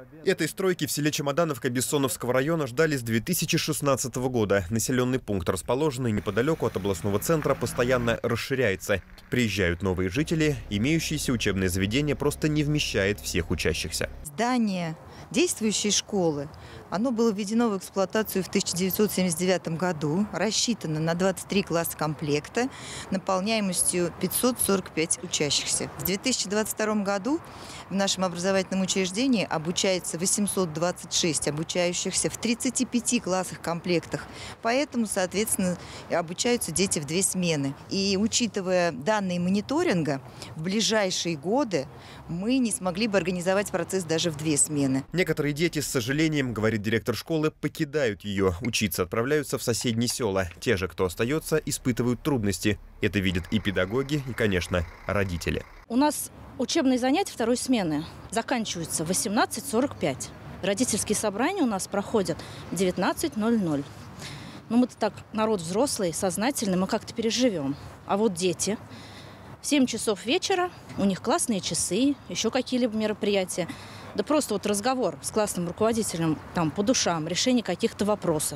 Этой стройки в селе Чемодановка Бессоновского района ждали с 2016 года. Населенный пункт, расположенный неподалеку от областного центра, постоянно расширяется. Приезжают новые жители, имеющиеся учебное заведение просто не вмещает всех учащихся. Здание действующей школы, оно было введено в эксплуатацию в 1979 году, рассчитано на 23 класса комплекта, наполняемостью 545 учащихся. В 2022 году в нашем образовательном учреждении обучается 826 обучающихся в 35 классах комплектах. Поэтому, соответственно, обучаются дети в 2 смены. И учитывая данные мониторинга, в ближайшие годы мы не смогли бы организовать процесс даже в 2 смены. Некоторые дети, с сожалением, говорит директор школы, покидают ее. Учиться отправляются в соседние села. Те же, кто остается, испытывают трудности. Это видят и педагоги, и, конечно, родители. У нас учебные занятия 2-й смены заканчиваются в 18:45. Родительские собрания у нас проходят в 19:00. Ну, мы-то так, народ взрослый, сознательный, мы как-то переживем. А вот дети, в 7 часов вечера у них классные часы, еще какие-либо мероприятия. Да просто вот разговор с классным руководителем там, по душам, решение каких-то вопросов.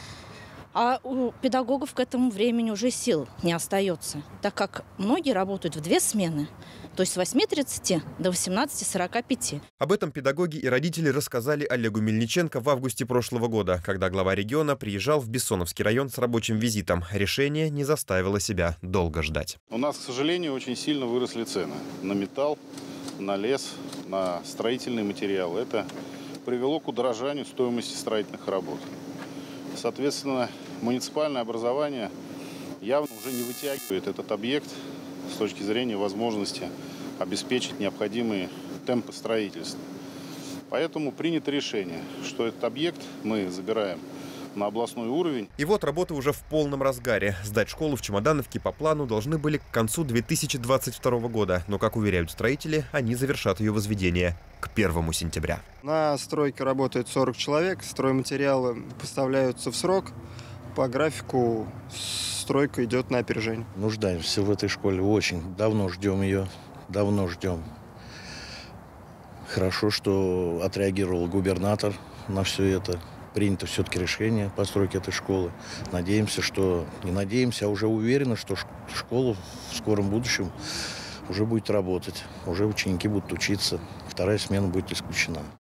А у педагогов к этому времени уже сил не остается, так как многие работают в 2 смены, то есть с 8:30 до 18:45. Об этом педагоги и родители рассказали Олегу Мельниченко в августе прошлого года, когда глава региона приезжал в Бессоновский район с рабочим визитом. Решение не заставило себя долго ждать. У нас, к сожалению, очень сильно выросли цены на металл, на лес, на строительные материалы. Это привело к удорожанию стоимости строительных работ. Соответственно, муниципальное образование явно уже не вытягивает этот объект с точки зрения возможности обеспечить необходимые темпы строительства. Поэтому принято решение, что этот объект мы забираем на областной уровень. И вот работы уже в полном разгаре. Сдать школу в Чемодановке по плану должны были к концу 2022 года. Но, как уверяют строители, они завершат ее возведение к 1 сентября. На стройке работает 40 человек. Стройматериалы поставляются в срок. По графику стройка идет на опережение. Нуждаемся в этой школе очень. Давно ждем ее. Давно ждем. Хорошо, что отреагировал губернатор на все это. Принято все-таки решение по стройке этой школы. Надеемся, что... Не надеемся, а уже уверены, что школа в скором будущем уже будет работать. Уже ученики будут учиться. 2-я смена будет исключена.